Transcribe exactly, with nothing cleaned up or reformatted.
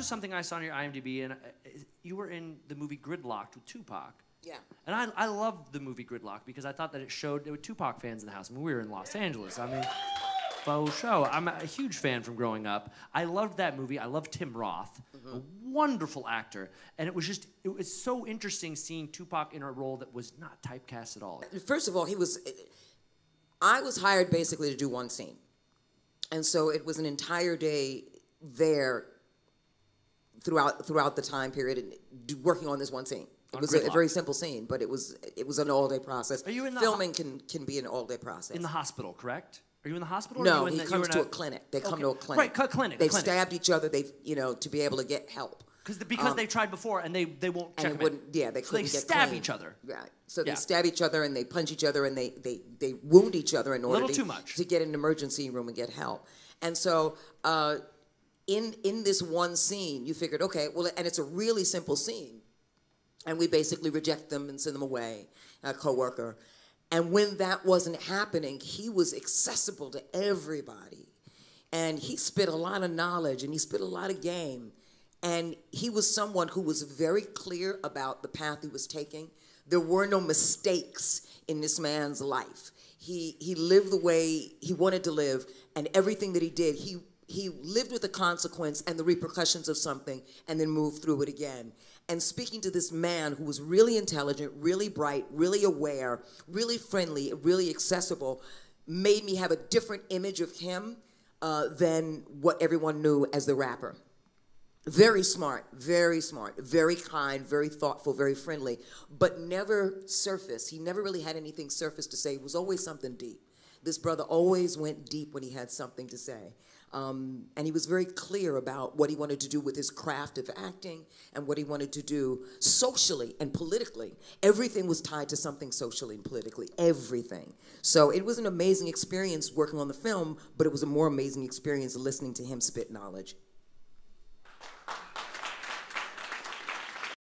was something I saw on your I M D B, and uh, you were in the movie Gridlock'd with Tupac. Yeah. And I, I loved the movie Gridlock'd because I thought that it showed there were Tupac fans in the house. I mean, we were in Los Angeles. I mean, faux show. I'm a huge fan from growing up. I loved that movie. I loved Tim Roth, mm-hmm. a wonderful actor. And it was just, it was so interesting seeing Tupac in a role that was not typecast at all. First of all, he was, I was hired basically to do one scene. And so it was an entire day there throughout throughout the time period working on this one scene. It was a, a very simple scene, but it was it was an all-day process. Are you in the Filming can can be an all-day process. In the hospital, correct? Are you in the hospital? No, or are you in he the, comes to a, a clinic. They come okay. to a clinic. Right, cut clinic. They've clinic. stabbed each other. They've you know to be able to get help. Because the, because um, they tried before and they they won't check and it them wouldn't. in. Yeah, they so couldn't they get stab clean. each other. Right. So yeah. they stab each other and they punch each other and they they they wound each other in order Little to, too much. to get in an emergency room and get help. And so. Uh, In, in this one scene, you figured, okay, well, and it's a really simple scene. And we basically reject them and send them away, a coworker. And when that wasn't happening, he was accessible to everybody. And he spit a lot of knowledge and he spit a lot of game. And he was someone who was very clear about the path he was taking. There were no mistakes in this man's life. He, he lived the way he wanted to live, and everything that he did, he He lived with the consequence and the repercussions of something and then moved through it again. And speaking to this man who was really intelligent, really bright, really aware, really friendly, really accessible, made me have a different image of him uh, than what everyone knew as the rapper. Very smart, very smart, very kind, very thoughtful, very friendly, but never surface. He never really had anything surface to say. It was always something deep. This brother always went deep when he had something to say. Um, and he was very clear about what he wanted to do with his craft of acting and what he wanted to do socially and politically. Everything was tied to something socially and politically, everything. So it was an amazing experience working on the film, but it was a more amazing experience listening to him spit knowledge.